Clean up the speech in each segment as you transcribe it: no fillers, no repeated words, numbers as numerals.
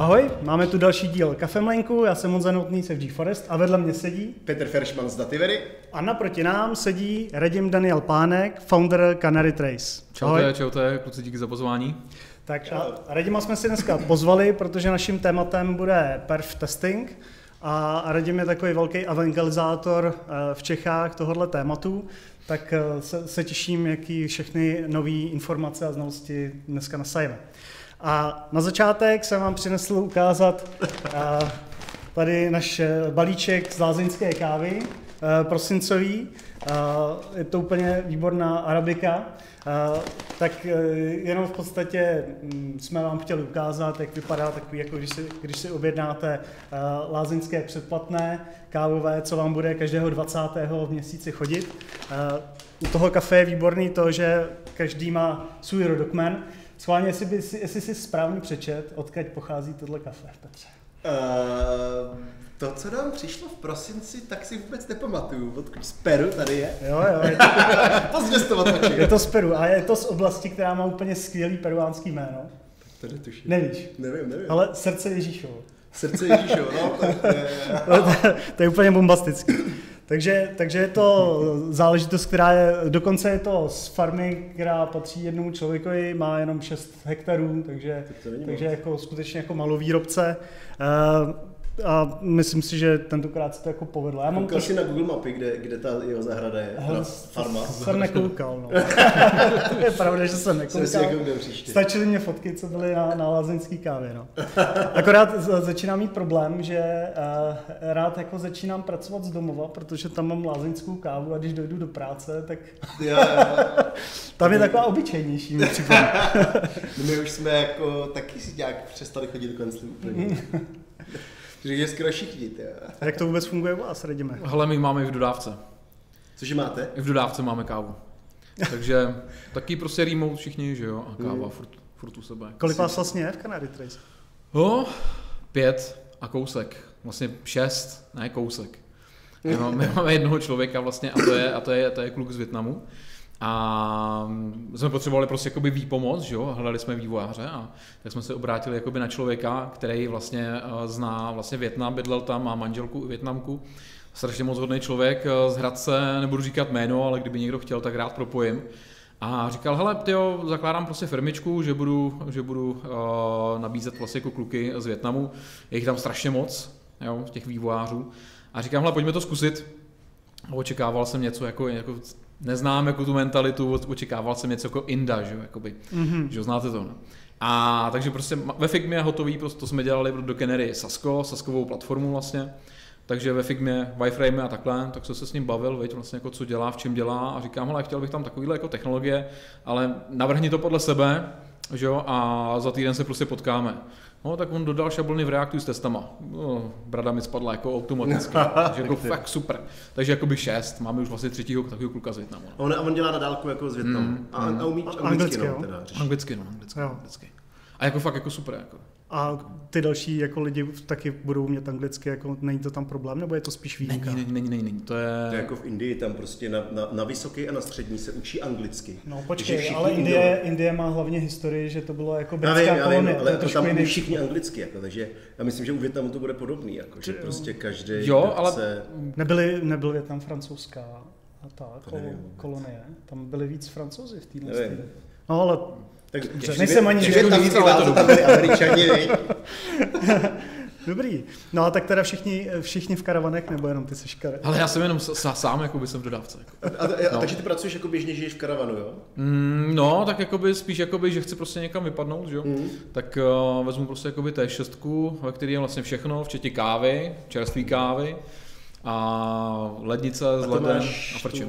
Ahoj, máme tu další díl Kafemlejnku, já jsem Honza Novotný z FG Forest a vedle mě sedí Petr Feršman z Dativery. A naproti nám sedí Radim Daniel Pánek, founder Canary Trace. Čaute, kluci, díky za pozvání. Tak a Radima jsme si dneska pozvali, protože naším tématem bude perf testing a Radim je takový velký evangelizátor v Čechách tohohle tématu, tak se těším, jaký všechny nové informace a znalosti dneska nasajeme. A na začátek jsem vám přinesl ukázat tady náš balíček z lázeňské kávy, prosincový. Je to úplně výborná arabika. Tak jenom v podstatě jsme vám chtěli ukázat, jak vypadá takový, jako když si objednáte lázeňské předplatné kávové, co vám bude každého 20. v měsíci chodit. U toho kafe je výborný to, že každý má svůj rodokmen. Schválně, jestli si správně přečet, odkud pochází tohle kafe, Petře. To, co nám přišlo v prosinci, tak si vůbec nepamatuju. Odkud z Peru tady je? Jo. Je to z Peru a je to z oblasti, která má úplně skvělý peruánský jméno. To netuším. Nevíš? Nevím. Ale Srdce Ježíšovo. Srdce Ježíšovo, no. To je úplně bombastický. Takže je to záležitost, která je, dokonce je to z farmy, která patří jednomu člověkovi, má jenom 6 hektarů, takže jako skutečně jako malovýrobce. A myslím si, že tentokrát se to jako povedlo. Koukal jsi na Google mapy, kde ta jeho zahrada je? Farma? Jsem nekoukal, no. Je pravda, že jsem nekoukal. Stačily mě fotky, co byly na lázeňský kávě, no. Akorát začínám mít problém, že rád jako začínám pracovat z domova, protože tam mám lázeňskou kávu a když dojdu do práce, tak tam je taková obyčejnější, mi připadá. My už jsme jako taky si nějak přestali chodit do kanclu úplně. Takže je skoro všichni, A jak to vůbec funguje u vás, Radime? Hele, my máme i v dodávce. Cože máte? I v dodávce máme kávu. Takže taky prostě remote všichni, že jo, a káva furt u sebe. Kolik vás vlastně je v Canary Trace? 5 a kousek. Vlastně 6, ne kousek. My máme jednoho člověka vlastně a to je kluk z Vietnamu. A jsme potřebovali prostě jakoby výpomoc, že jo, hledali jsme vývojáře a tak jsme se obrátili jakoby na člověka, který vlastně zná vlastně Vietnam, bydlel tam, má manželku Vietnamku, strašně moc hodný člověk z Hradce, nebudu říkat jméno, ale kdyby někdo chtěl, tak rád propojím. A říkal, hele, tyjo, zakládám prostě firmičku, že budu nabízet vlastně jako kluky z Vietnamu, je jich tam strašně moc, jo, těch vývojářů. A říkám, hele, pojďme to zkusit. Očekával jsem něco jako neznám jako tu mentalitu, očekával jsem něco jako Inda, že jo, jakoby, že znáte to, no. A takže prostě ve Figmě je hotový, to jsme dělali do Canary Saskovou platformu vlastně, takže ve Figmě, wireframe a takhle, tak jsem se s ním bavil, veď vlastně jako co dělá, v čem dělá a říkám, hele, chtěl bych tam takovýhle jako technologie, ale navrhni to podle sebe, že jo, a za týden se prostě potkáme. No, tak on dodal šablony v Reactu s testama. No, brada mi spadla jako automaticky, takže jako fakt super. Takže jakoby 6, máme už vlastně 3. takového kluka z Vietnamu. A on dělá na dálku jako z Vietnamu. A umí anglicky, no, teda. Anglicky. A jako fakt jako super. Jako. A ty další jako lidi taky budou umět anglicky, jako není to tam problém, nebo je to spíš výjimka? Není. To je jako v Indii, tam prostě na vysoké a na střední se učí anglicky. No počkej, ale Indie má hlavně historii, že to bylo jako britská kolonie. Ale to tam umí všichni anglicky, jako, takže já myslím, že u Vietnamu to bude podobný, jako, že prostě každý ale nebyl Vietnam francouzská kolonie, tam byly víc Francouzi v téhle stejně. No ale tak nejsem ani vietnamský válce, tam byli Američani, Dobrý. No a tak teda všichni v karavanech, nebo jenom ty seš karavan? Ale já jsem jenom sám jakoby jsem v dodávce. Jako. Takže ty pracuješ jako běžně, žiješ v karavanu, jo? No, tak jakoby spíš jakoby, že chci prostě někam vypadnout, že jo? Tak vezmu prostě jakoby T6, ve který je vlastně všechno, včetně kávy, čerstvé kávy. A lednice s ledem a frčem.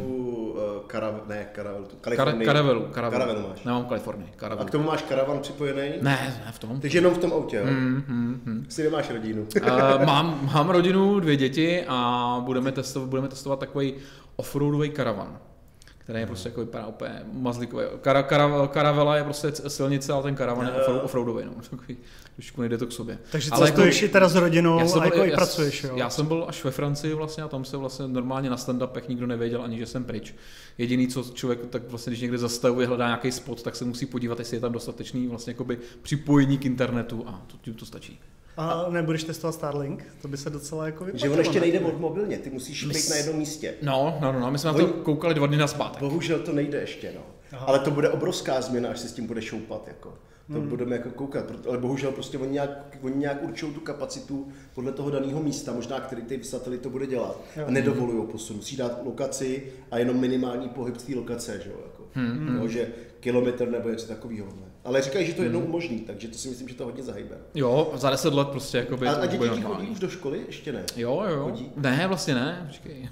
Karavelu máš. Nemám Kalifornii. A k tomu máš karavan připojený? Ne, v tom. Takže jenom v tom autě, jo? Jsi nemáš rodinu? Mám rodinu, 2 děti a budeme testovat takový offroadový karavan, který je prostě jako vypadá úplně mazlíkový. Karavela je prostě silnice, ale ten karavan je offroadový, no. Trošku nejde to k sobě. Takže cestuješ i teda s rodinou a jako i pracuješ, jo? Já jsem byl až ve Francii vlastně a tam se vlastně normálně na stand-upech nikdo nevěděl ani, že jsem pryč. Jediný, co člověk, tak vlastně když někde zastavuje, hledá nějaký spot, tak se musí podívat, jestli je tam dostatečný vlastně jakoby připojení k internetu a to stačí. A nebudeš testovat Starlink? To by se docela jako vyplatilo. Že on ještě nejde od mobilně, ty musíš být na jednom místě. No, my jsme na to koukali 2 dny nazpátek. Bohužel to nejde ještě, no. Aha. Ale to bude obrovská změna, až se s tím bude šoupat, jako. To budeme jako koukat, ale bohužel prostě oni nějak určují tu kapacitu podle toho daného místa, možná který ty satelit to bude dělat. A nedovolují posun. Musí dát lokaci a jenom minimální pohyb z té lokace, že jo, jako. No, že kilometr nebo něco takového. Ale říkají, že to jednou umožní, takže to si myslím, že to hodně zahybe. Jo, za 10 let prostě jakoby a děti chodí už do školy? Ještě ne? Jo. Chodí? Ne, vlastně ne, počkej.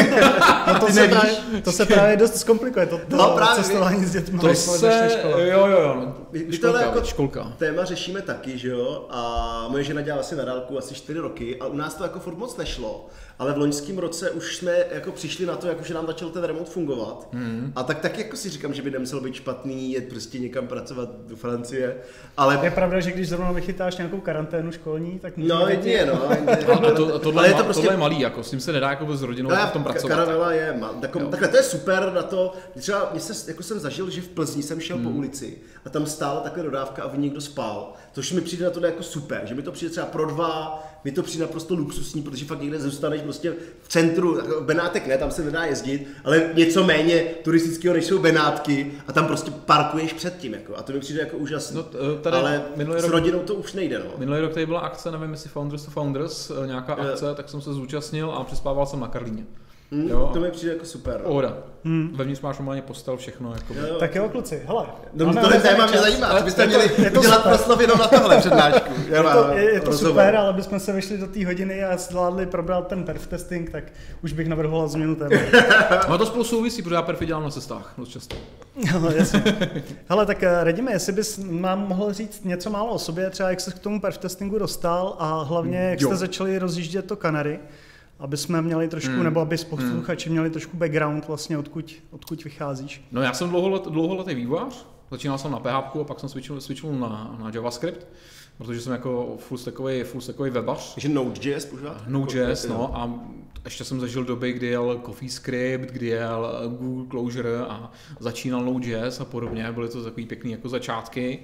No to se právě dost zkomplikuje, to cestování s dětmi. To se, jo. Školka. Téma řešíme taky, že jo, a moje žena dělala asi na dálku asi 4 roky a u nás to jako furt moc nešlo, ale v loňském roce už jsme jako přišli na to, jako, že nám začal ten remote fungovat a tak jako si říkám, že by nemuselo být špatný jet prostě někam pracovat do Francie, ale... Je pravda, že když zrovna vychytáš nějakou karanténu školní, tak... No, jedině, no. Tohle je malý, jako, s tím se nedá jako s rodinou v tom pracovat. Karavela je, takhle to je super na to, třeba jako jsem zažil, že v Plzni jsem šel po ulici a tam stála takhle dodávka a v ní někdo spal, což mi přijde na to jako super, že mi to přijde třeba pro 2, mi to přijde naprosto luxusní, protože fakt někde zůstaneš prostě v centru, Benátek ne, tam se nedá jezdit, ale něco méně turistického, než jsou Benátky a tam prostě parkuješ před tím, jako, a to mi přijde jako úžasné. Ale s rodinou to už nejde. No. Minulý rok tady byla akce, nevím jestli Founders to Founders, nějaká akce, tak jsem se zúčastnil a přespával jsem na Karlíně. To mi přijde jako super. Pohoda. Vevnitř máš normálně postel, všechno. Jako tak jo, kluci, hele. Tohle téma mě zajímá, co byste měli dělat proslov jenom na tohle přednášku. Je to super, ale bychom se vyšli do té hodiny a zvládli probrat ten perf testing, tak už bych navrhoval změnu téma. No to spolu souvisí, protože já perfy dělám na cestách dost často. No, jasně. Hele, tak Radime, jestli bys nám mohl říct něco málo o sobě, třeba jak jsi k tomu perf testingu dostal a hlavně jak jste začali rozjíždět to Canary, aby jsme měli trošku, nebo aby posluchači měli trošku background vlastně, odkud vycházíš. No já jsem dlouholetý vývojář, začínal jsem na PHP a pak jsem switchnul na JavaScript, protože jsem jako fullstackový webař. Takže Node.js pořád? Node.js, no, a ještě jsem zažil doby, kdy jel CoffeeScript, kdy jel Google Closure a začínal Node.js a podobně, byly to takový pěkný jako začátky.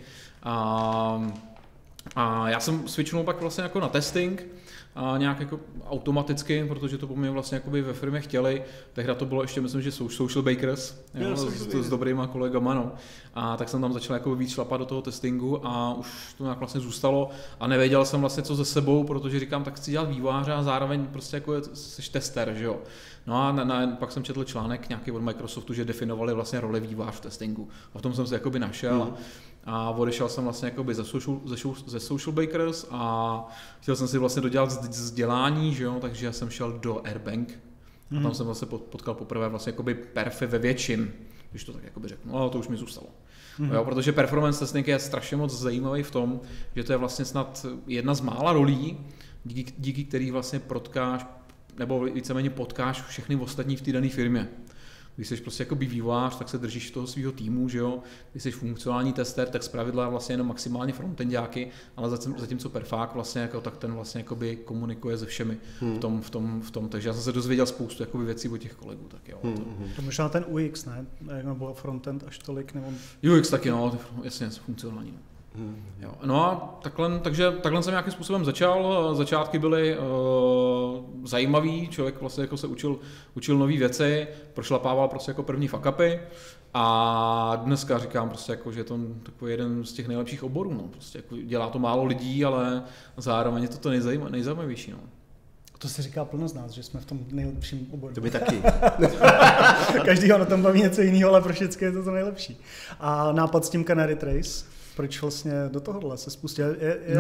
A já jsem switchnul pak vlastně jako na testing, a nějak jako automaticky, protože to po mě vlastně jakoby ve firmě chtěli. Tehdy to bylo ještě, myslím, že Social Bakers, s dobrýma kolegama, no. A tak jsem tam začal jako víc šlapat do toho testingu a už to nějak vlastně zůstalo a nevěděl jsem vlastně co se sebou, protože říkám, tak chci dělat vývojáře a zároveň prostě jako jsi tester, že jo. No a pak jsem četl článek nějaký od Microsoftu, že definovali vlastně roli vývojář v testingu. A v tom jsem se jakoby našel a odešel jsem vlastně jakoby ze Social Bakers a chtěl jsem si vlastně dodělat vzdělání, že jo, takže já jsem šel do Airbank a tam jsem vlastně potkal poprvé vlastně jakoby perfy ve větším, když to tak jakoby řeknu, ale to už mi zůstalo. Jo, protože performance testing je strašně moc zajímavý v tom, že to je vlastně snad jedna z mála rolí, díky který vlastně protkáš nebo víceméně potkáš všechny ostatní v té dané firmě. Když jsi prostě jako vývojář, tak se držíš toho svého týmu, že jo. Když jsi funkcionální tester, tak zpravidla vlastně jenom maximálně frontendáky, ale zatímco perfák vlastně jako, tak ten vlastně jakoby komunikuje se všemi v tom. Takže já jsem se dozvěděl spoustu jakoby věcí od těch kolegů, tak jo. To možná ten UX, ne? Nebo frontend až tolik, nebo... UX taky, no, jasně, funkcionální. Jo. No a takhle jsem nějakým způsobem začal. Začátky byly zajímavý, člověk vlastně jako se učil nový věci, prošlapával prostě jako první fuck-upy a dneska říkám prostě jako, že je to takový jeden z těch nejlepších oborů, no. Prostě jako dělá to málo lidí, ale zároveň je to nejzajímavější, no. To se říká plno z nás, že jsme v tom nejlepším oboru. To by taky. Každýho na tom baví něco jiného, ale pro všechny je to nejlepší. A nápad s tím Canary Trace? Proč vlastně do tohohle se spustil?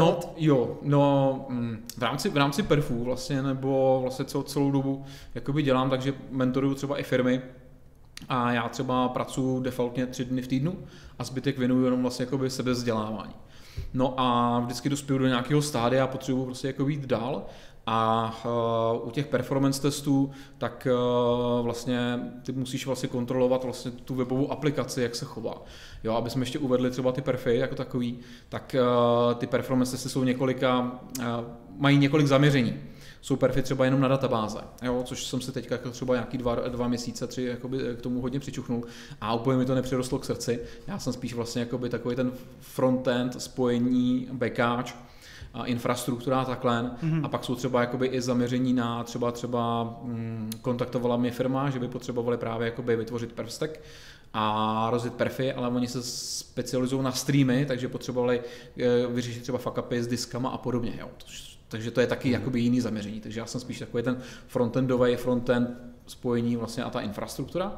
V rámci perfů vlastně, nebo vlastně celou dobu jakoby dělám, takže mentoruju třeba i firmy a já třeba pracuji defaultně 3 dny v týdnu a zbytek věnuju jenom vlastně jakoby sebevzdělávání. No a vždycky dospěju do nějakého stádia a potřebuji prostě jako jít dál. A u těch performance testů, tak vlastně ty musíš vlastně kontrolovat vlastně tu webovou aplikaci, jak se chová. Jo, aby jsme ještě uvedli třeba ty perfy jako takový, tak ty performance testy jsou mají několik zaměření. Jsou perfy třeba jenom na databáze, jo, což jsem si teďka jako třeba nějaký 2 měsíce, 3 jakoby k tomu hodně přičuchnul a úplně mi to nepřirostlo k srdci. Já jsem spíš vlastně jakoby takový ten frontend, spojení, backáč, infrastruktura a takhle. A pak jsou třeba jakoby i zaměření na třeba kontaktovala mě firma, že by potřebovali právě jakoby vytvořit perfstek a rozjet perfy, ale oni se specializují na streamy, takže potřebovali vyřešit třeba fuck-upy s diskama a podobně. Jo. Takže to je taky jakoby jiný zaměření. Takže já jsem spíš takový ten frontend spojení vlastně a ta infrastruktura.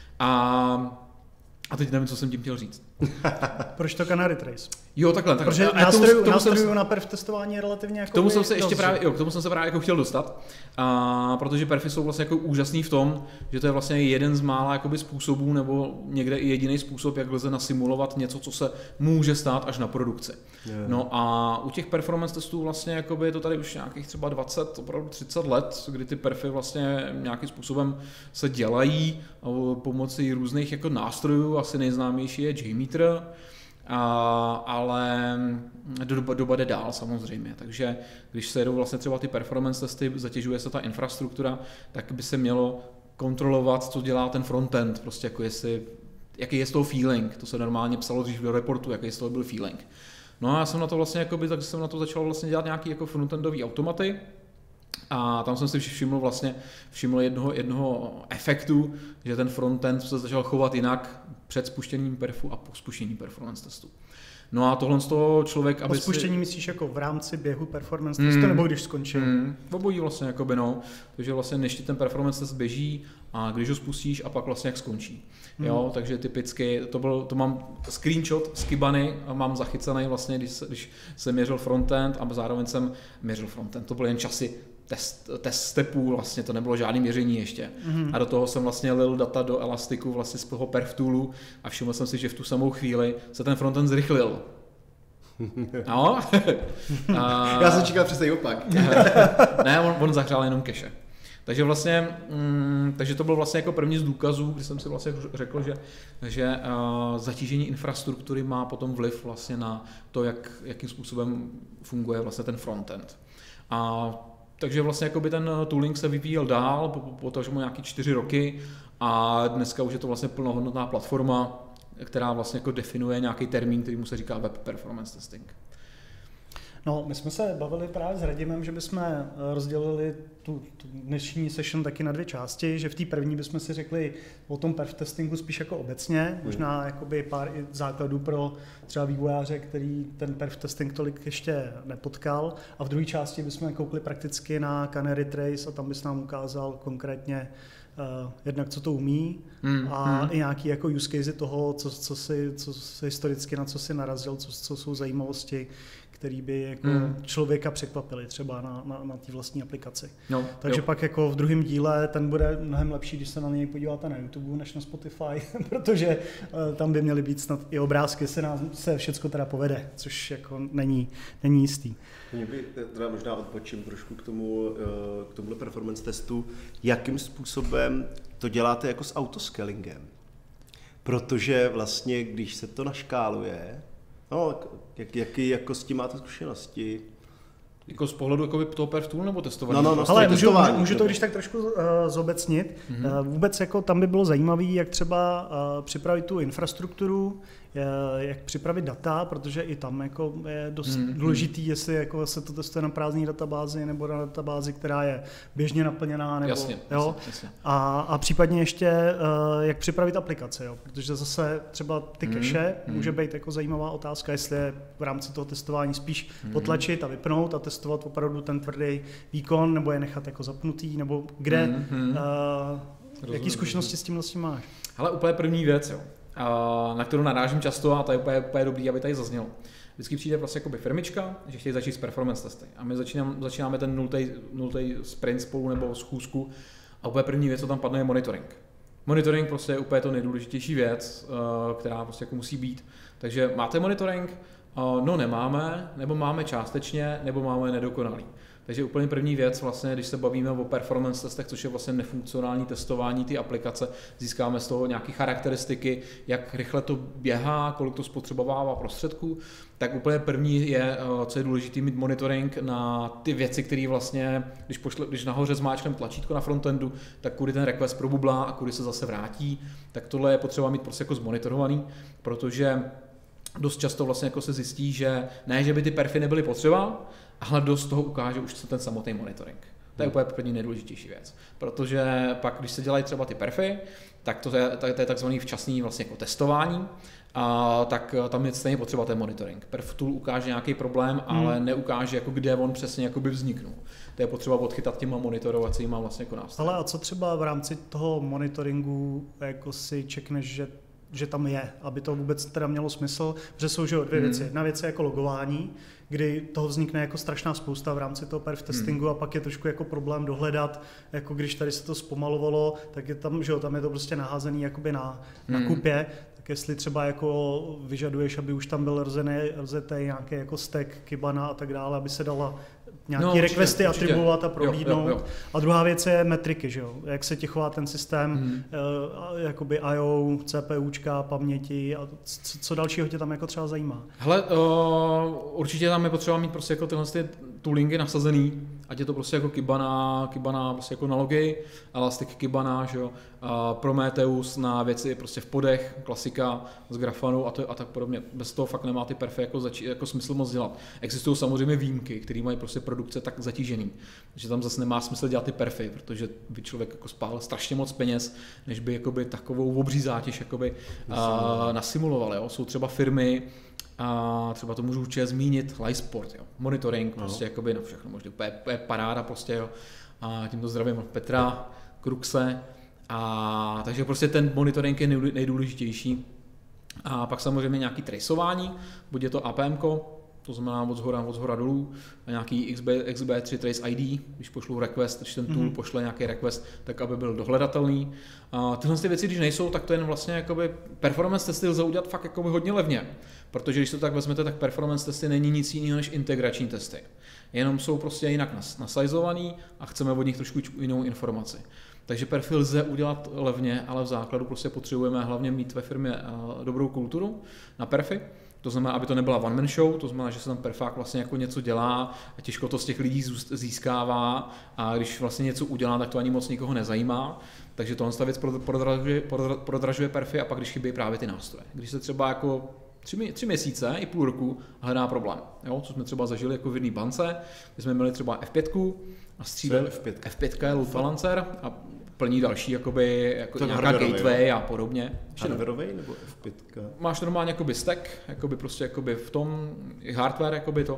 A teď nevím, co jsem tím chtěl říct. Proč to Canary Trace? Jo, takhle. Protože nástrojů na perf testování je relativně jako... K tomu jsem se právě jako chtěl dostat, protože perfy jsou vlastně jako úžasný v tom, že to je vlastně jeden z mála jakoby způsobů, nebo někde i jediný způsob, jak lze nasimulovat něco, co se může stát až na produkci. Yeah. No a u těch performance testů vlastně jakoby je to tady už nějakých třeba 20, opravdu 30 let, kdy ty perfy vlastně nějakým způsobem se dělají pomocí různých jako nástrojů, asi nejznámější je JMeter, ale doba jde dál samozřejmě, takže když se jedou vlastně třeba ty performance testy, zatěžuje se ta infrastruktura, tak by se mělo kontrolovat, co dělá ten frontend, prostě jako jaký je z toho feeling, to se normálně psalo dřív do reportu, jaký z toho byl feeling. No a já jsem na to vlastně jakoby, tak jsem na to začal vlastně dělat nějaký jako frontendový automaty a tam jsem si všiml jednoho efektu, že ten frontend se začal chovat jinak před spuštěním perfu a po spuštění performance testu. No a tohle z toho člověk, aby po spuštění myslíš jako v rámci běhu performance testu, nebo když skončil? Obojí vlastně jakoby no, takže vlastně než ti ten performance test běží a když ho spustíš a pak vlastně jak skončí. Jo, takže typicky to mám screenshot z Kibany a mám zachycený vlastně, když jsem měřil frontend a zároveň jsem měřil frontend, to byly jen časy test stepů, vlastně to nebylo žádný měření ještě. A do toho jsem vlastně lil data do Elastiku vlastně z toho perf toolu a všiml jsem si, že v tu samou chvíli se ten frontend zrychlil. No. Já jsem čekal přesně opak. Ne, on zahřál jenom cache. Takže vlastně, takže to byl vlastně jako první z důkazů, kdy jsem si vlastně řekl, že zatížení infrastruktury má potom vliv vlastně na to, jakým způsobem funguje vlastně ten frontend. Takže vlastně jakoby ten tooling se vyvíjel dál, potažmo nějaký 4 roky a dneska už je to vlastně plnohodnotná platforma, která vlastně jako definuje nějaký termín, který mu se říká web performance testing. No, my jsme se bavili právě s Radimem, že bychom rozdělili tu dnešní session taky na 2 části, že v té první bychom si řekli o tom perf testingu spíš jako obecně, možná jakoby pár i základů pro třeba vývojáře, který ten perf testing tolik ještě nepotkal, a v druhé části bychom koukli prakticky na Canary Trace a tam bys nám ukázal konkrétně jednak co to umí a i nějaký jako use case toho, co si historicky na co si narazil, co jsou zajímavosti, který by jako člověka překvapili třeba na té vlastní aplikaci. No, takže pak jako v druhém díle ten bude mnohem lepší, když se na něj podíváte na YouTube než na Spotify, protože tam by měly být snad i obrázky, se všecko teda povede, což jako není jistý. Mě by teda možná odpočím trošku k tomuhle performance testu, jakým způsobem to děláte jako s autoscalingem. Protože vlastně, když se to naškáluje, no, jaký jako s tím máte zkušenosti? Jako z pohledu jakoby toho perf tool nebo testování? No, ale můžu to když tak trošku zobecnit. Vůbec jako tam by bylo zajímavé, jak třeba připravit tu infrastrukturu, jak připravit data, protože i tam jako je dost důležitý, jestli jako se to testuje na prázdné databázi nebo na databázi, která je běžně naplněná. Nebo, jasně. A případně ještě jak připravit aplikace, jo? Protože zase třeba ty cache může být jako zajímavá otázka, jestli je v rámci toho testování spíš potlačit a vypnout a testovat opravdu ten tvrdý výkon, nebo je nechat jako zapnutý, nebo kde, jaký zkušenosti s tím vlastně máš? Hele, úplně první věc, jo, na kterou narážím často a to je úplně dobrý, aby tady zaznělo. Vždycky přijde prostě jakoby firmička, že chtějí začít s performance testy a my začínáme ten nultý sprint spolu nebo schůzku a úplně první věc, co tam padne, je monitoring. Monitoring prostě je úplně to nejdůležitější věc, která prostě jako musí být. Takže máte monitoring? No nemáme, nebo máme částečně, nebo máme nedokonalý. Takže úplně první věc, vlastně, když se bavíme o performance testech, což je vlastně nefunkcionální testování té aplikace, získáme z toho nějaké charakteristiky, jak rychle to běhá, kolik to spotřebovává prostředků, tak úplně první je, co je důležité, mít monitoring na ty věci, které vlastně, když nahoře zmáčkneme tlačítko na frontendu, tak kudy ten request probublá a kudy se zase vrátí, tak tohle je potřeba mít prostě jako zmonitorovaný, protože dost často vlastně jako se zjistí, že ne, že by ty perfy nebyly potřeba, ale dost toho ukáže už ten samotný monitoring. To je úplně první nejdůležitější věc, protože pak, když se dělají třeba ty perfy, tak to je takzvaný včasný vlastně jako testování, tak tam je stejně potřeba ten monitoring. Perf tool ukáže nějaký problém, ale neukáže, jako kde on přesně jako by vzniknul. To je potřeba odchytat těma monitorovacíma vlastně jako nástroji. Ale a co třeba v rámci toho monitoringu jako si čekneš, že tam je, aby to vůbec teda mělo smysl, protože jsou že dvě věci. Jedna věc je jako logování, kdy toho vznikne jako strašná spousta v rámci toho perf testingu a pak je trošku jako problém dohledat, jako když tady se to zpomalovalo, tak je tam, že jo, tam je to prostě naházený jakoby na kupě, tak jestli třeba jako vyžaduješ, aby už tam byl rozetý nějaký jako stack, Kibana a tak dále, aby se dala nějaký requesty atribuovat a prohlídnout. Jo. A druhá věc je metriky, že jo? Jak se ti chová ten systém, jakoby I/O, CPUčka, paměti a co dalšího tě tam jako třeba zajímá? Hele, určitě tam je potřeba mít prostě jako tyhle toolingy nasazený, ať je to prostě jako Kibana prostě jako na logy, Elastic Kibana, že jo, Prometheus na věci prostě v podech, klasika z Grafanu a tak podobně. Bez toho fakt nemá ty perfy jako smysl moc dělat. Existují samozřejmě výjimky, které mají prostě produkce tak zatížený, že tam zase nemá smysl dělat ty perfy, protože by člověk jako spál strašně moc peněz, než by jakoby takovou obří zátěž jakoby nasimuloval. Jo. Jsou třeba firmy, a třeba to můžu určitě zmínit, Lysport, jo. Monitoring, prostě jakoby na všechno možná, je paráda prostě, jo. A tímto zdravím Petra Krukse, a takže prostě ten monitoring je nejdůležitější. A pak samozřejmě nějaký traceování, buď je to APMko, to znamená od zhora dolů, a nějaký XB3 Trace ID, když pošlu request, když ten tool pošle nějaký request, tak aby byl dohledatelný. A tyhle věci, když nejsou, tak to jen vlastně jakoby performance testy lze udělat fakt jakoby hodně levně, protože když to tak vezmete, tak performance testy není nic jiného než integrační testy. Jenom jsou prostě jinak nasizovaný a chceme od nich trošku jinou informaci. Takže perfil lze udělat levně, ale v základu prostě potřebujeme hlavně mít ve firmě dobrou kulturu na perfy. To znamená, aby to nebyla one man show, to znamená, že se tam perfák vlastně jako něco dělá a těžko to z těch lidí získává a když vlastně něco udělá, tak to ani moc nikoho nezajímá. Takže tohle věc prodražuje perfy a pak když chybí právě ty nástroje. Když se třeba jako 3 měsíce i půl roku hledá problém, jo? Co jsme třeba zažili jako v jedné bance, kdy jsme měli třeba F5 a stříleli F5 je load balancer a plní další jakoby, jako nějaká gateway a podobně. Hardwareovej nebo F5? Máš normálně jakoby stack, jakoby prostě jakoby v tom hardware jakoby to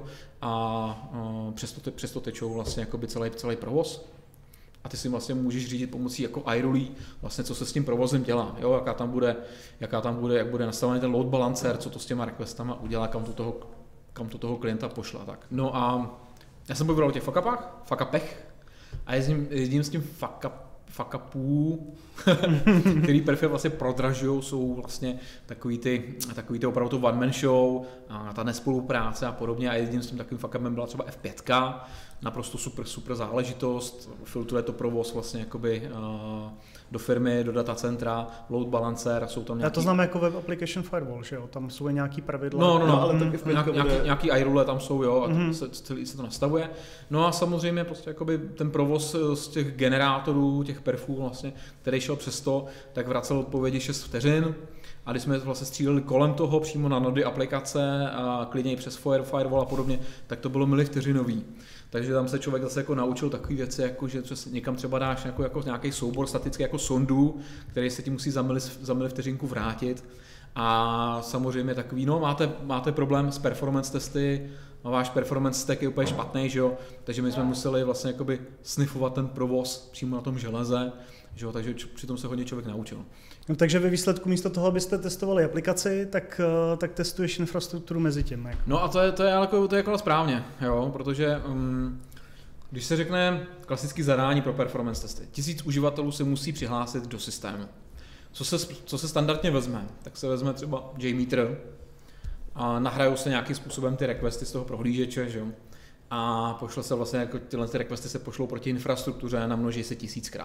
a přesto tečou vlastně jakoby celý provoz. A ty si vlastně můžeš řídit pomocí jako iRulí, vlastně co se s tím provozem dělá, jo? Jak bude nastavený ten load balancer, co to s těma requestama udělá, kam to toho klienta pošle. Tak. No a já jsem povídal o těch fuck upech a jezdím s tím fuck upů, který perfy vlastně prodražují, jsou vlastně takový ty opravdu to one man show, a ta nespolupráce a podobně a jedním s tím takovým fuck upem byla třeba F5, naprosto super záležitost, filtruje to provoz vlastně jakoby do firmy, do datacentra, load balancer, jsou tam nějaký... Já to znám jako web application firewall, že jo, tam jsou nějaký pravidla. No, ale nějaký iRule tam jsou, jo, a se to nastavuje. No a samozřejmě prostě jakoby ten provoz z těch generátorů, těch perfů vlastně, který šel přes to, tak vracel odpovědi 6 vteřin. A když jsme vlastně stříleli kolem toho přímo na nody aplikace a klidně i přes firewall a podobně, tak to bylo milivteřinový. Takže tam se člověk zase jako naučil takové věci, jako že někam třeba dáš jako nějaký soubor statický jako sondu, který se ti musí za milivteřinku vrátit. A samozřejmě takový, no máte problém s performance testy, no váš performance stack je úplně špatný, že jo? Takže my jsme museli vlastně jakoby sniffovat ten provoz přímo na tom železe, že jo? Takže přitom se hodně člověk naučil. No, takže ve výsledku místo toho, abyste testovali aplikaci, tak testuješ infrastrukturu mezi tím. Jako. No a to je jako správně, jo? Protože když se řekne klasický zadání pro performance testy, 1000 uživatelů se musí přihlásit do systému. Co se standardně vezme? Tak se vezme třeba JMeter a nahrajou se nějakým způsobem ty requesty z toho prohlížeče, že jo? A pošle se vlastně, jako tyhle ty requesty se pošlou proti infrastruktuře a namnoží se 1000krát.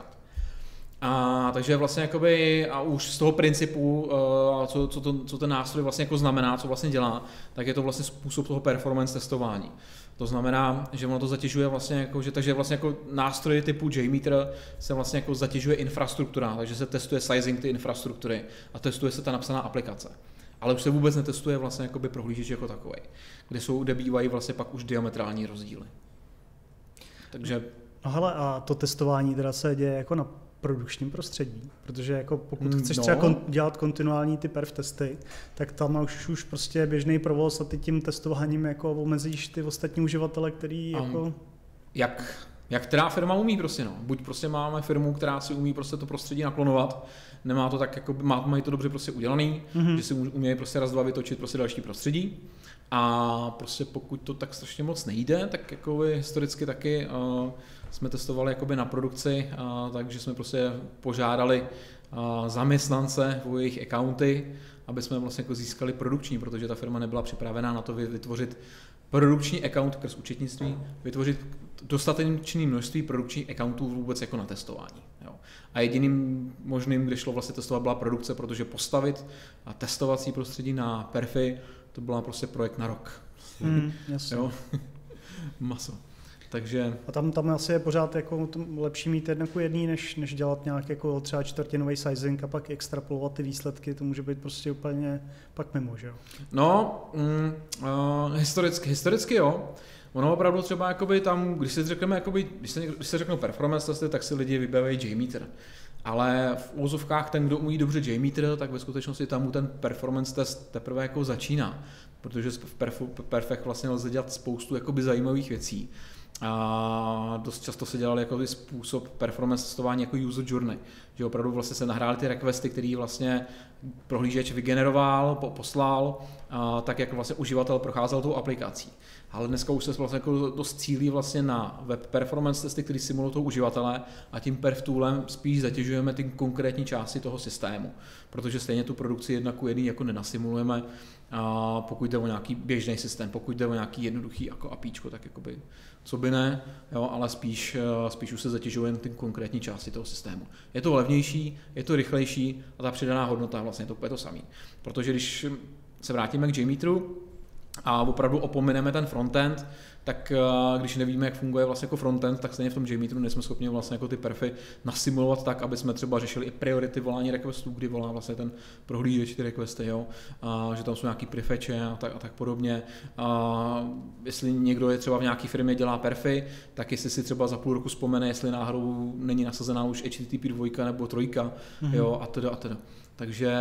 A takže vlastně jakoby, a už z toho principu, co ten nástroj vlastně jako znamená, co vlastně dělá, tak je to vlastně způsob toho performance testování. To znamená, že ono to zatěžuje vlastně jako, že takže vlastně jako nástroje typu JMeter se vlastně jako zatěžuje infrastruktura, takže se testuje sizing ty infrastruktury a testuje se ta napsaná aplikace. ale už se vůbec netestuje vlastně jakoby prohlížeč jako takový, kde bývají vlastně pak už diametrální rozdíly. Takže... No hele, a to testování teda se děje jako na produkčním prostředí, protože jako pokud chceš třeba dělat kontinuální ty perf testy, tak tam už prostě běžný provoz a ty tím testováním jako omezíš ty ostatní uživatele, který jako... Jak která firma umí prostě, no. Buď prostě máme firmu, která si umí prostě to prostředí naklonovat, nemá to tak, jako mají to dobře prostě udělaný, že si umějí prostě raz, dva vytočit prostě další prostředí. A prostě pokud to tak strašně moc nejde, tak jako historicky taky jsme testovali jakoby na produkci, takže jsme prostě požádali zaměstnance o jejich accounty, aby jsme vlastně jako získali produkční, protože ta firma nebyla připravená na to vytvořit produkční account skrz účetnictví, vytvořit dostatečné množství produkčních accountů vůbec jako na testování. Jo. A jediným možným, kde šlo vlastně testovat, byla produkce, protože postavit testovací prostředí na perfy, to byla prostě projekt na rok. Jasně. Jo. Maso. Takže... A tam asi je pořád jako lepší mít 1:1, než dělat nějak jako třeba čtvrtinový sizing a pak extrapolovat ty výsledky, to může být prostě úplně pak mimo, že jo? No, historicky jo. Ono opravdu třeba jakoby tam, když se řekneme, jakoby, když se řeknou performance testy, tak si lidi vybaví JMeter. Ale v úvozovkách ten, kdo umí dobře JMeter, tak ve skutečnosti tam mu ten performance test teprve jako začíná. Protože v perfech vlastně lze dělat spoustu jakoby zajímavých věcí. A dost často se dělal jako způsob performance testování jako user journey, že opravdu vlastně se nahrály ty requesty, který vlastně prohlížeč vygeneroval, poslal, tak jak vlastně uživatel procházel tou aplikací. Ale dneska už se vlastně jako dost cílí vlastně na web performance testy, který simulují toho uživatele a tím perf toolem spíš zatěžujeme ty konkrétní části toho systému, protože stejně tu produkci 1:1 jako nenasimulujeme, pokud jde o nějaký běžný systém, pokud jde o nějaký jednoduchý jako APIčko, tak jakoby co by ne, jo, ale spíš už se zatěžujeme ty konkrétní části toho systému. Je to levnější, je to rychlejší a ta přidaná hodnota vlastně je to samý. Protože když se vrátíme k JMeteru a opravdu opomeneme ten frontend, tak když nevíme, jak funguje vlastně jako frontend, tak stejně v tom JMeteru nejsme schopni vlastně jako ty perfy nasimulovat tak, aby jsme třeba řešili i priority volání requestů, kdy volá vlastně ten prohlížeč ty requesty, jo? Že tam jsou nějaký prefetche a tak podobně. Jestli někdo je třeba v nějaké firmě dělá perfy, tak jestli si třeba za půl roku vzpomene, jestli náhodou není nasazená už HTTP 2 nebo 3, jo, a teda. Takže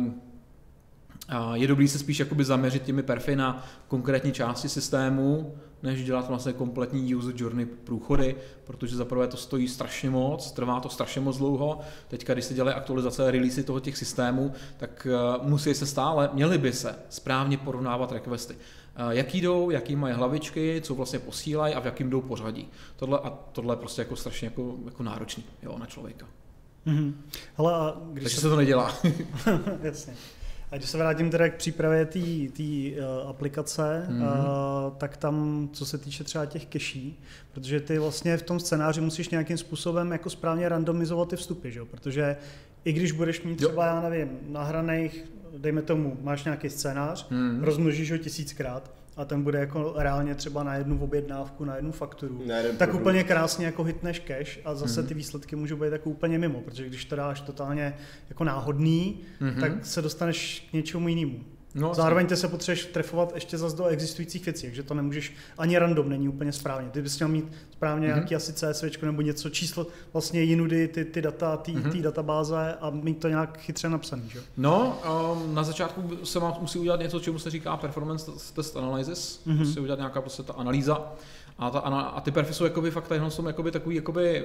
je dobrý se spíš jakoby zaměřit těmi perfy na konkrétní části systému, než dělat vlastně kompletní user journey průchody, protože zaprvé to stojí strašně moc, trvá to strašně moc dlouho. Teďka, když se dělají aktualizace, releasy těch systémů, tak měly by se správně porovnávat requesty. Jaký jdou, jaký mají hlavičky, co vlastně posílají a v jakým jdou pořadí. Tohle je prostě jako strašně jako náročný, jo, na člověka. Mm-hmm. Hele, takže se to nedělá. Jasně. A když se vrátím teda k přípravě té aplikace, tak tam, co se týče třeba těch cacheí, protože ty vlastně v tom scénáři musíš nějakým způsobem jako správně randomizovat ty vstupy, že? Protože i když budeš mít třeba, já nevím, nahraných, dejme tomu, máš nějaký scénář, rozmnožíš ho 1000krát, a ten bude jako reálně třeba na jednu objednávku, na jednu fakturu, tak úplně krásně jako hitneš cache a zase ty výsledky můžou být jako úplně mimo, protože když to dáš totálně jako náhodný, tak se dostaneš k něčemu jinému. No, zároveň ty se potřebuješ trefovat ještě zase do existujících věcí, takže to nemůžeš, ani random není úplně správně. Ty bys měl mít správně nějaký asi CSV nebo něco, číslo vlastně jinudy, ty data, ty databáze a mít to nějak chytře napsaný, že? No, na začátku se musí udělat něco, čemu se říká performance test analysis, musí udělat nějaká prostě ta analýza. A ty perfy jsou jakoby fakt jenom jsou jakoby takový jakoby